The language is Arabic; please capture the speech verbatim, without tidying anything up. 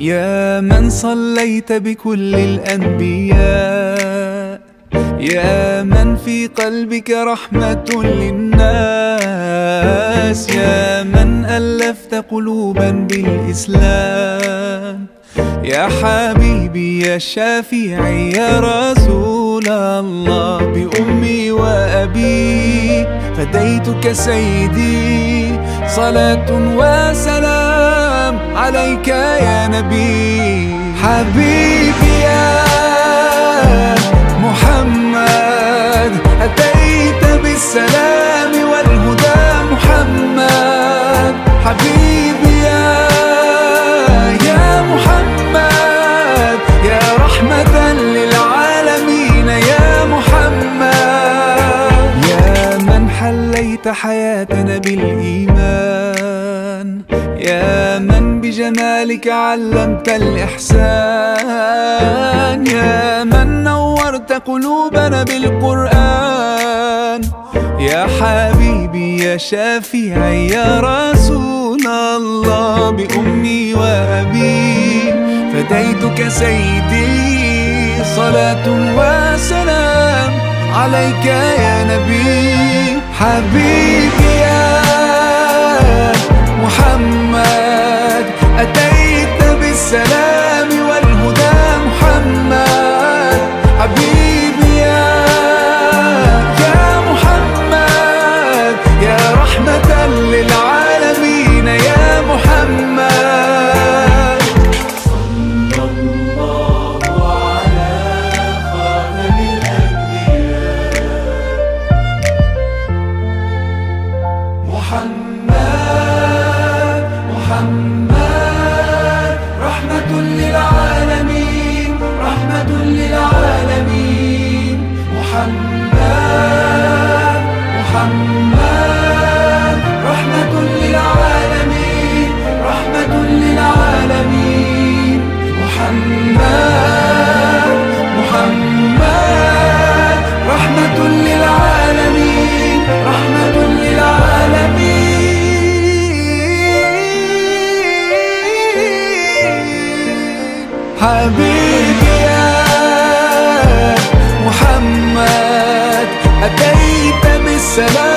يا من صليت بكل الأنبياء، يا من في قلبك رحمة للناس، يا من ألفت قلوبا بالإسلام، يا حبيبي يا شافعي يا رسول الله، بأمي وأبي فديتك سيدي، صلاة وسلام عليك يا نبي. حبيبي يا محمد أتيت بالسلام والهدى محمد، حبيبي يا يا محمد يا رحمة للعالمين يا محمد، يا من حليت حياتنا بالإيمان، يا من بجمالك علمت الإحسان، يا من نورت قلوبنا بالقرآن، يا حبيبي يا شافعي يا رسول الله، بأمي وأبي فديتك سيدي، صلاة وسلام عليك يا نبي. حبيبي يا محمد أتيت بالسلام والهدى محمد، حبيبي يا يا محمد يا رحمة للعالمين يا محمد. صلى الله على خاتم الأنبياء محمد، محمد رحمة للعالمين، رحمة للعالمين محمد، محمد رحمة للعالمين، رحمة للعالمين محمد، محمد رحمة للعالمين، رحمة للعالمين. حبيبي يا محمد أتيت بالسلام